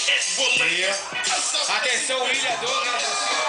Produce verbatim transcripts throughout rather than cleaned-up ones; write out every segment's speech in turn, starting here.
Yeah. Atenção, William Douglas.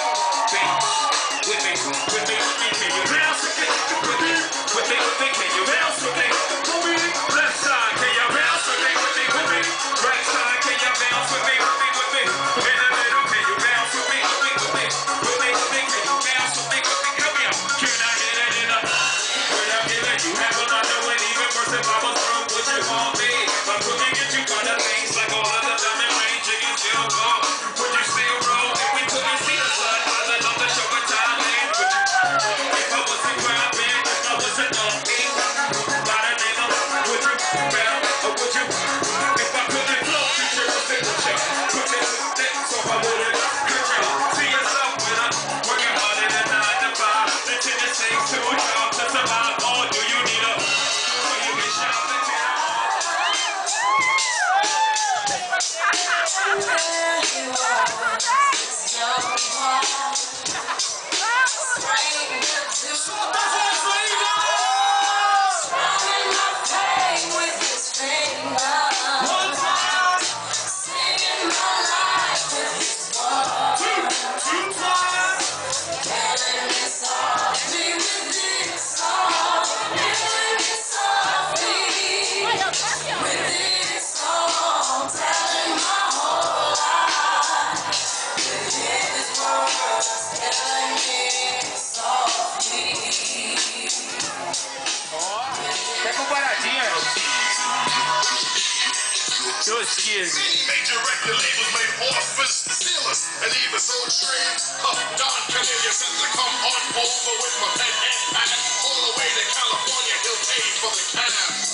Major record labels made offers, stealers, and even sold trade. Huh, Don Cornelius had to come on over with my pen and pad. All the way to California, he'll pay for the cab.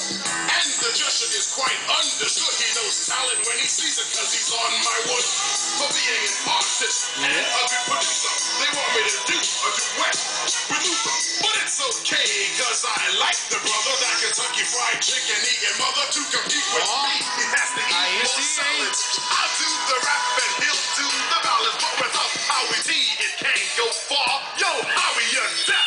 And the gesture is quite understood. He knows talent when he sees it, cause he's on my wood. For being an artist and a good producer, they want me to do a duet with Luther. But it's okay, cause I like the brother. That Kentucky Fried Chicken eating mother to compete with me. He has to eat more solids. I'll do the rap and he'll do the ballads. But without Howie D, it can't go far. Yo, Howie, you're deaf.